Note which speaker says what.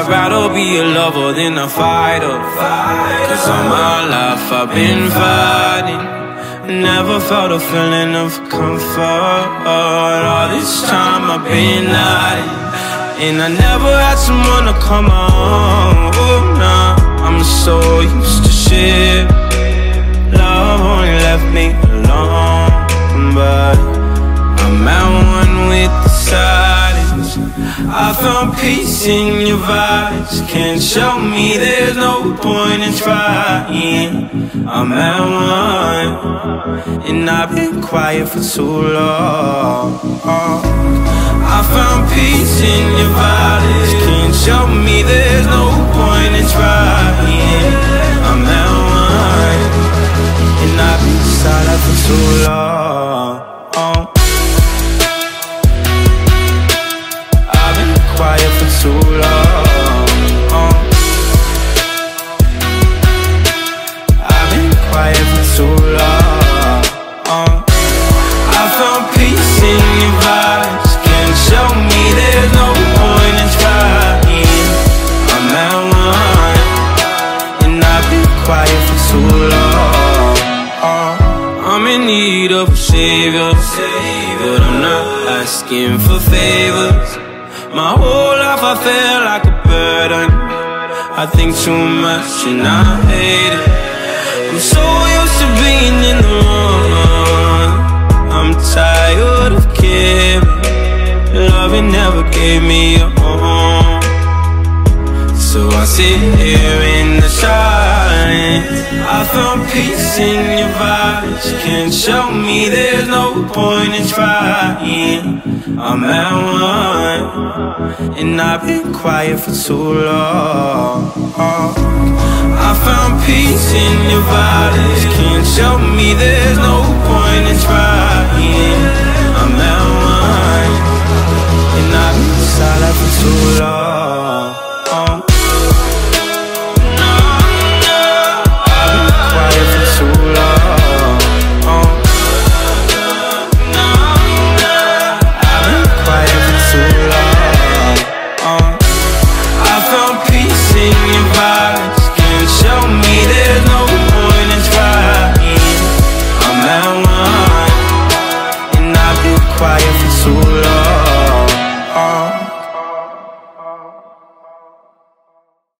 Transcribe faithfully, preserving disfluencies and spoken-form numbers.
Speaker 1: I'd rather be a lover than a fighter, cause all my life I've been fighting. Never felt a feeling of comfort. All this time I've been hiding, and I never had someone to come on. Oh, nah, I'm so used to shit. Love only left me alone, but I'm at one with the silence. I found peace in your vibes. Can't show me there's no point in trying. I'm at one, and I've been quiet for too long. I found peace in your vibes. Can't show me there's no point in trying. I'm at one, and I've been silent for too long. I've been quiet for too long. I've been quiet for too long. I found peace in your vibes. Can't show me there's no point in trying. I'm at one, and I've been quiet for too long. I'm in need of a savior, but I'm not asking for favors. My whole life I feel like a burden. I think too much and I hate it. I'm so used to being in the wrong. I'm tired of caring. Loving never gave me a home, so I sit here in the silence. I found peace in your vibes. Can't show me there's no point in trying. I'm at one, and I've been quiet for too long. I found peace in your vibes. Can't show me there's no point in trying. I'm at one, and I've been silent for too long.